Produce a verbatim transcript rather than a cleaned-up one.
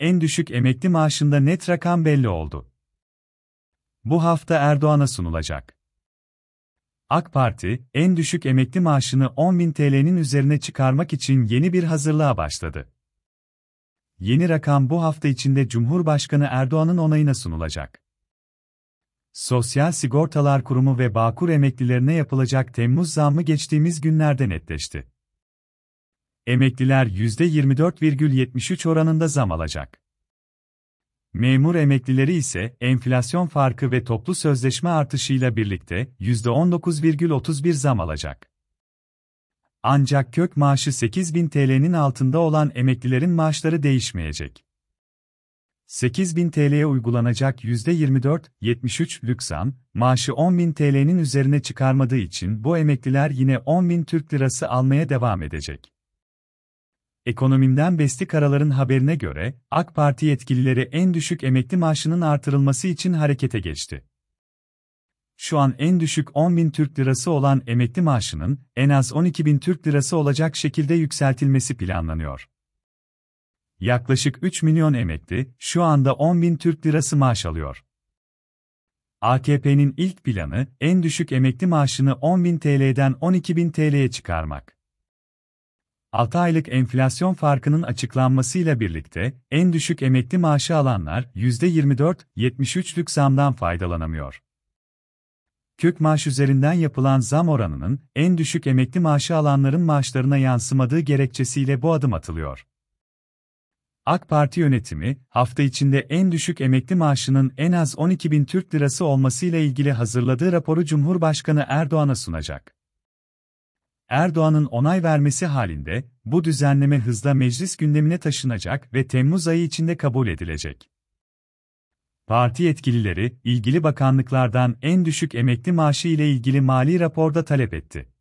en düşük emekli maaşında net rakam belli oldu. Bu hafta Erdoğan'a sunulacak. AK Parti, en düşük emekli maaşını on bin T L'nin üzerine çıkarmak için yeni bir hazırlığa başladı. Yeni rakam bu hafta içinde Cumhurbaşkanı Erdoğan'ın onayına sunulacak. Sosyal Sigortalar Kurumu ve Bağkur emeklilerine yapılacak Temmuz zammı geçtiğimiz günlerde netleşti. Emekliler yüzde yirmi dört virgül yetmiş üç oranında zam alacak. Memur emeklileri ise enflasyon farkı ve toplu sözleşme artışıyla birlikte yüzde on dokuz virgül otuz bir zam alacak. Ancak kök maaşı sekiz bin T L'nin altında olan emeklilerin maaşları değişmeyecek. sekiz bin T L'ye uygulanacak yüzde yirmi dört virgül yetmiş üç'lük zam, maaşı on bin T L'nin üzerine çıkarmadığı için bu emekliler yine on bin Türk Lirası almaya devam edecek. Ekonomimden Bestik Aralar'ın haberine göre, AK Parti yetkilileri en düşük emekli maaşının artırılması için harekete geçti. Şu an en düşük on bin Türk Lirası olan emekli maaşının en az on iki bin Türk Lirası olacak şekilde yükseltilmesi planlanıyor. Yaklaşık üç milyon emekli şu anda on bin Türk Lirası maaş alıyor. A K P'nin ilk planı en düşük emekli maaşını on bin T L'den on iki bin T L'ye çıkarmak. altı aylık enflasyon farkının açıklanmasıyla birlikte en düşük emekli maaşı alanlar yüzde yirmi dört virgül yetmiş üç'lük zamdan faydalanamıyor. Kök maaş üzerinden yapılan zam oranının en düşük emekli maaşı alanların maaşlarına yansımadığı gerekçesiyle bu adım atılıyor. AK Parti yönetimi, hafta içinde en düşük emekli maaşının en az on iki bin Türk Lirası olmasıyla ilgili hazırladığı raporu Cumhurbaşkanı Erdoğan'a sunacak. Erdoğan'ın onay vermesi halinde, bu düzenleme hızla meclis gündemine taşınacak ve Temmuz ayı içinde kabul edilecek. Parti yetkilileri, ilgili bakanlıklardan en düşük emekli maaşı ile ilgili mali raporda talep etti.